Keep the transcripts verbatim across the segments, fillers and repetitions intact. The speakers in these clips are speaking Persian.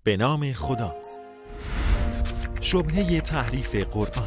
به نام خدا. شبهه تحریف قرآن.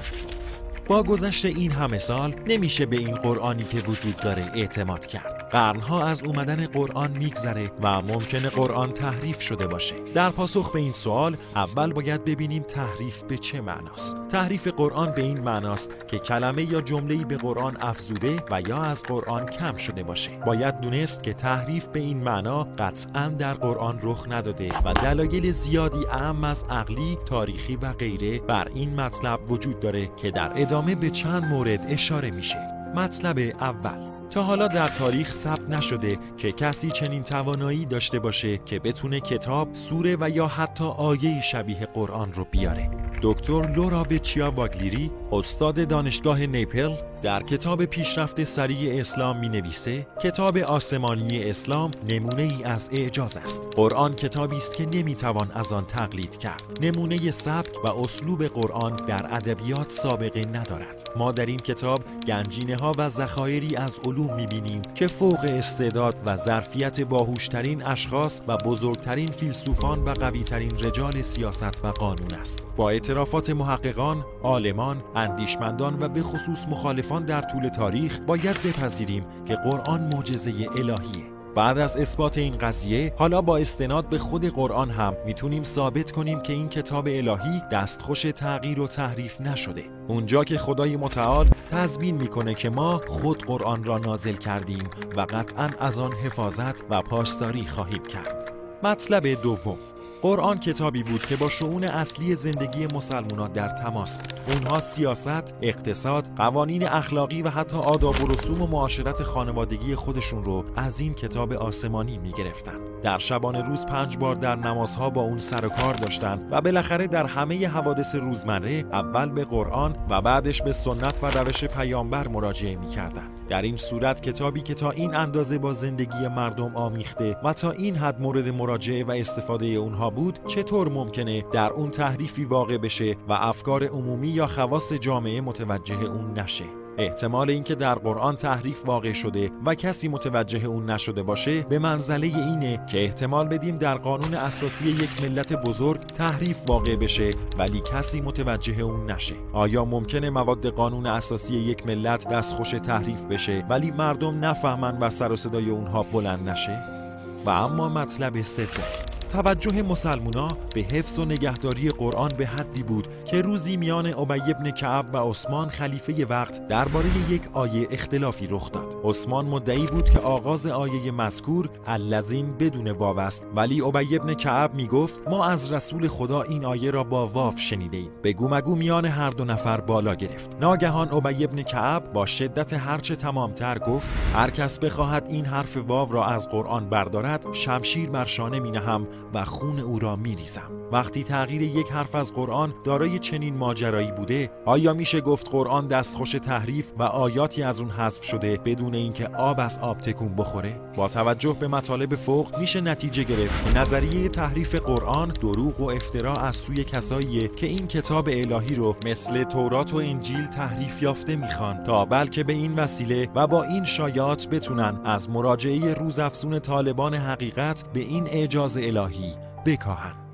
با گذشت این همه سال نمیشه به این قرآنی که وجود داره اعتماد کرد. قرنها از اومدن قرآن میگذره و ممکنه قرآن تحریف شده باشه. در پاسخ به این سوال اول باید ببینیم تحریف به چه معناست. تحریف قرآن به این معناست که کلمه یا جمله‌ای به قرآن افزوده و یا از قرآن کم شده باشه. باید دونست که تحریف به این معنا قطعاً در قرآن رخ نداده و دلایل زیادی اعم از عقلی، تاریخی و غیره بر این مطلب وجود داره که در ادامه به چند مورد اشاره میشه. مطلب اول، تا حالا در تاریخ ثبت نشده که کسی چنین توانایی داشته باشه که بتونه کتاب، سوره و یا حتی آیه شبیه قرآن رو بیاره. دکتر لورا بچیا واگلیری، استاد دانشگاه نیپل، در کتاب پیشرفت سریع اسلام می نویسه کتاب آسمانی اسلام نمونه ای از اعجاز است. قرآن کتابی است که نمی توان از آن تقلید کرد. نمونه سبک و اسلوب قرآن در ادبیات سابقه ندارد. ما در این کتاب گنجینه ها و ذخایری از علوم می بینیم که فوق استعداد و ظرفیت باهوشترین اشخاص و بزرگترین فیلسوفان و قویترین رجال سیاست و قانون است. با اعترافات محققان، عالمان، اندیشمندان و به خصوص مخالفان در طول تاریخ باید بپذیریم که قرآن معجزه الهیه. بعد از اثبات این قضیه، حالا با استناد به خود قرآن هم میتونیم ثابت کنیم که این کتاب الهی دستخوش تغییر و تحریف نشده. اونجا که خدای متعال تضمین میکنه که ما خود قرآن را نازل کردیم و قطعاً از آن حفاظت و پاسداری خواهیم کرد. مطلب دوم، قرآن کتابی بود که با شؤون اصلی زندگی مسلمانان در تماس بود. اونها سیاست، اقتصاد، قوانین اخلاقی و حتی آداب و رسوم و معاشرت خانوادگی خودشون رو از این کتاب آسمانی میگرفتن. در شبانه روز پنج بار در نمازها با اون سر و کار داشتن و بالاخره در همه حوادث روزمره اول به قرآن و بعدش به سنت و روش پیامبر مراجعه میکردن. در این صورت کتابی که تا این اندازه با زندگی مردم آمیخته و تا این حد مورد مراجعه و استفاده اونها بود، چطور ممکنه در اون تحریفی واقع بشه و افکار عمومی یا خواص جامعه متوجه اون نشه؟ احتمال اینکه در قرآن تحریف واقع شده و کسی متوجه اون نشده باشه به منزله اینه که احتمال بدیم در قانون اساسی یک ملت بزرگ تحریف واقع بشه ولی کسی متوجه اون نشه. آیا ممکنه مواد قانون اساسی یک ملت دستخوش تحریف بشه ولی مردم نفهمن و سر و صدای اونها بلند نشه؟ و اما مطلب سوم، توجه مسلمونا به حفظ و نگهداری قرآن به حدی بود که روزی میان ابی بن کعب و عثمان خلیفه وقت درباره یک آیه اختلافی رخ داد. عثمان مدعی بود که آغاز آیه مذکور الذین بدون واو است، ولی ابی بن کعب میگفت ما از رسول خدا این آیه را با واو شنیدیم. بگو مگو میان هر دو نفر بالا گرفت. ناگهان ابی بن کعب با شدت هرچه تمامتر گفت هر کس بخواهد این حرف واو را از قرآن بردارد شمشیر بر شانه مینهم و خون او را میریزم. وقتی تغییر یک حرف از قرآن دارای چنین ماجرایی بوده، آیا میشه گفت قرآن دستخوش تحریف و آیاتی از اون حذف شده بدون اینکه آب از آب تکون بخوره؟ با توجه به مطالب فوق میشه نتیجه گرفت که نظریه تحریف قرآن دروغ و افترا از سوی کساییه که این کتاب الهی رو مثل تورات و انجیل تحریف یافته میخوان تا بلکه به این وسیله و با این شایعات بتونن از مراجعه روزافزون طالبان حقیقت به این اعجاز الهی بکاهن.